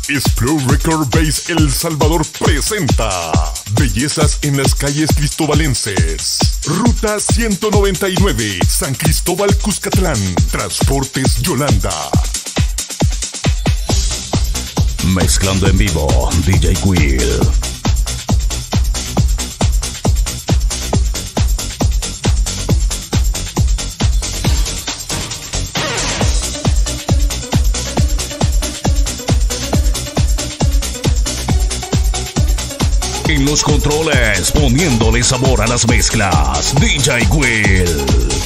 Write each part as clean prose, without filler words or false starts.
Explode Record Base El Salvador presenta Bellezas en las calles cristobalenses. Ruta 199, San Cristóbal Cuscatlán. Transportes Yolanda. Mezclando en vivo, DJ Quill. En los controles, poniéndole sabor a las mezclas, DJ Quill.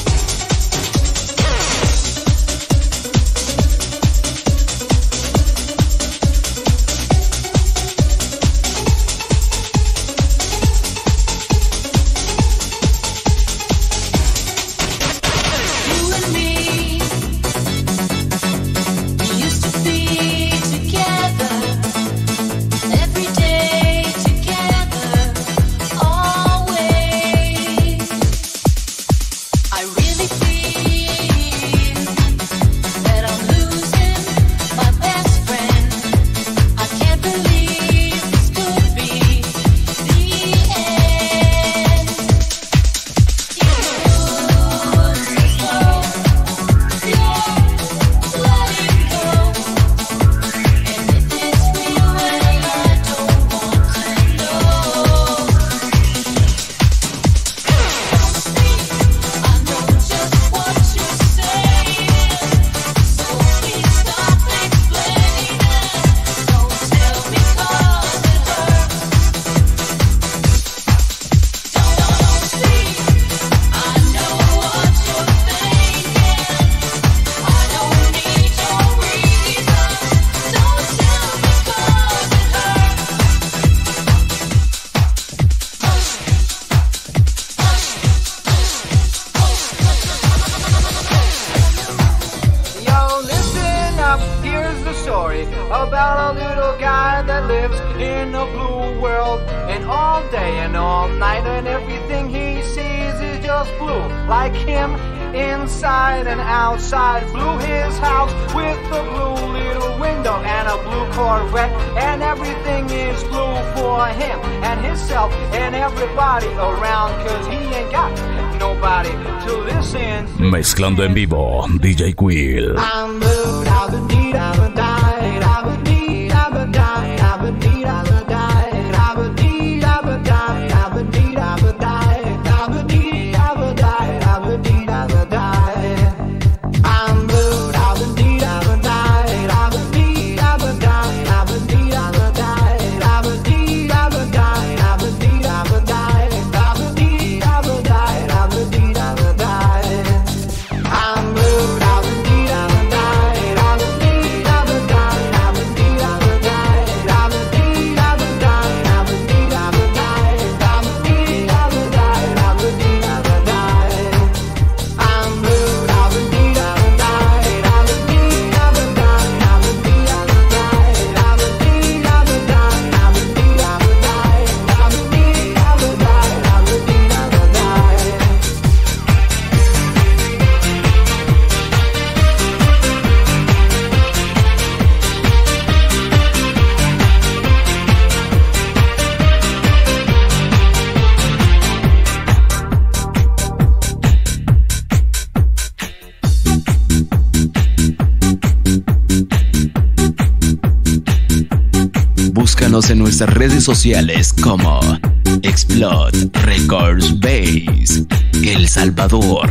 About a little guy that lives in a blue world, and all day and all night, and everything he sees is just blue, like him inside and outside. Blue his house with a blue little window and a blue Corvette, and everything is blue for him and himself and everybody around, cause he ain't got nobody to listen. Mezclando en vivo, DJ Quill. I'm blue, I've been deed, I've been died, I've been deed, I've been died, I've been deed, I've been died, I've been deed, I've been died, I've been deed, I've been died, I've been deed, I've been died, I've been deed, I've been died. I'm blue, I've been deed, I've been died, I've been deed, I've been died, I've been deed, I've been died, I've been deed, I've been died, I've been deed, I've been died, I've been deed, I've been died, I've been deed, I've been died. I'm blue, I've been deed, I've been died, I've been deed, I've been died, I've been deed, I've been died, I've been deed, I've been died, I've been deed, I've been died, I've been deed, I've been died, I've been deed, I've been died. I'm blue, I've been deed, I've been died, I've been deed, I've been died, I've been deed, I've been died, I've been deed, I've been died, I've been deed, I've been died, I've been deed, I've been died, I've been deed, I've been died. Búscanos en nuestras redes sociales como Explode Records Base El Salvador.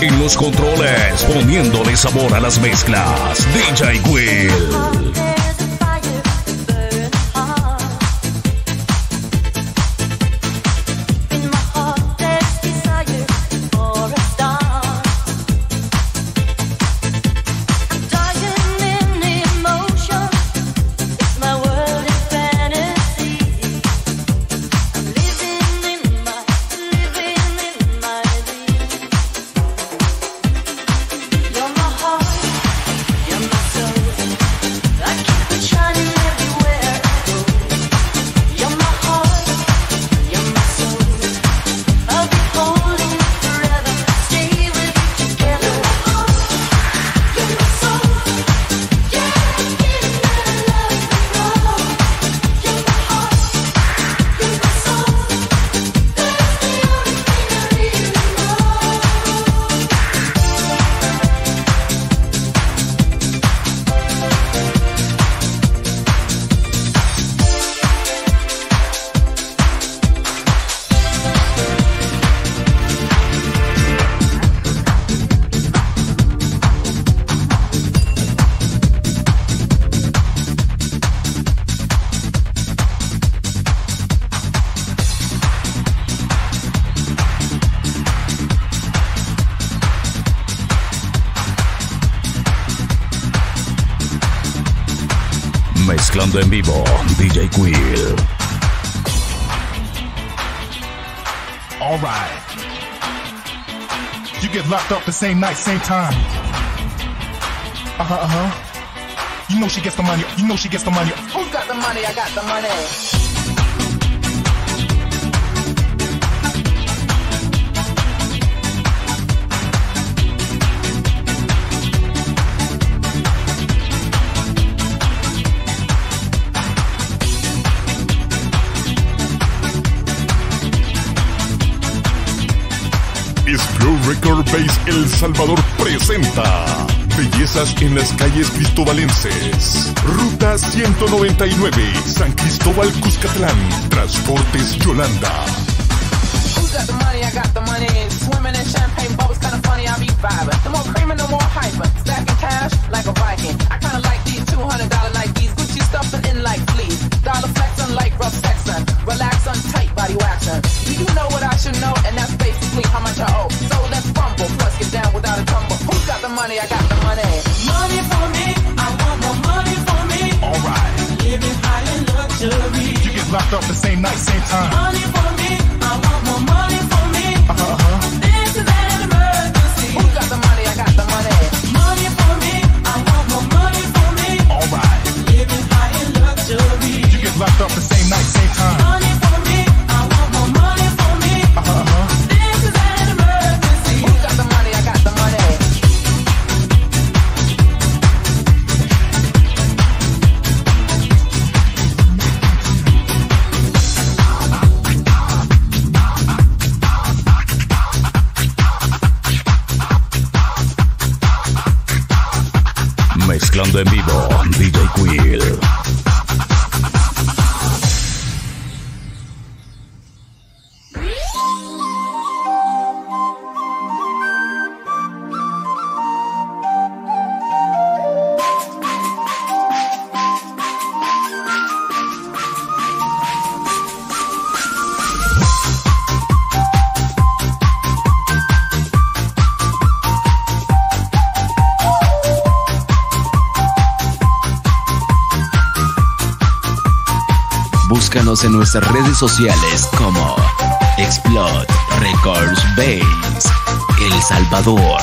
En los controles, poniéndole sabor a las mezclas, DJ Will. Mezclando en vivo, DJ Will. All right. You get locked up the same night, same time. You know she gets the money. You know she gets the money. Who's got the money? I got the money. Explore Record Base El Salvador presenta Bellezas en las calles cristobalenses. Ruta 199, San Cristóbal Cuscatlán. Transportes Yolanda. Who's got the money? I got the money. Swimming in champagne bubbles, kinda funny. I be vibing. The more cream and the more hyper. Stacking cash like a Viking. I kinda like these $200 Nikes. Gucci stuffing in like fleas. Dollar flexing like rough sexing. Relax on tight body waxing. Do you know what I should know? And that's basically how much I owe. So let's fumble, plus get down without a tumble. Who's got the money? I got the money. Money for me, I want more money for me. All right. Living high in luxury. You get locked up the same night, same time. Money for me, I want more money for me. This is an emergency. Who's got the money? I got the money. Money for me, I want more money for me. All right. Living high in luxury. You get locked up the same night, same time. Money for me, I want more money for me. This is an emergency. Who's got the money? I got the money. Mezclando en vivo, DJ Will. Búscanos en nuestras redes sociales como Explode Records Base El Salvador.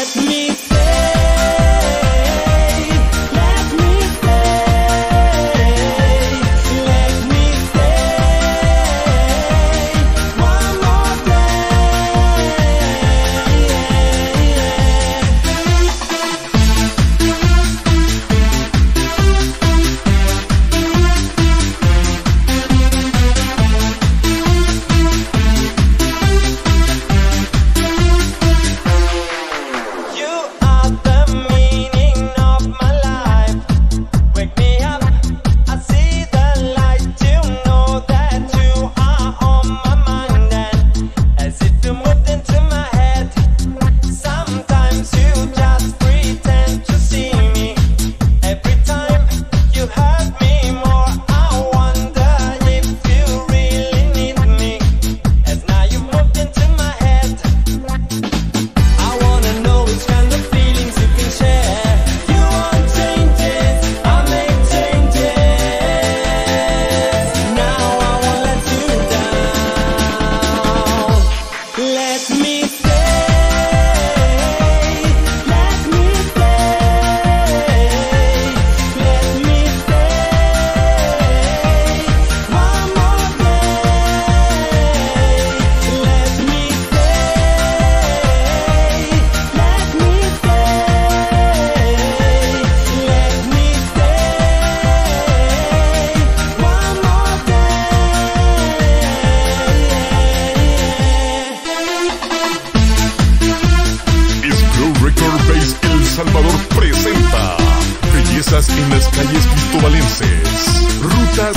en las calles cristobalenses. Ruta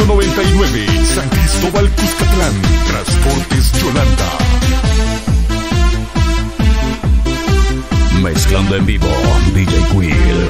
199, San Cristóbal, Cuscatlán. Transportes Yolanda. Mezclando en vivo, DJ Quill.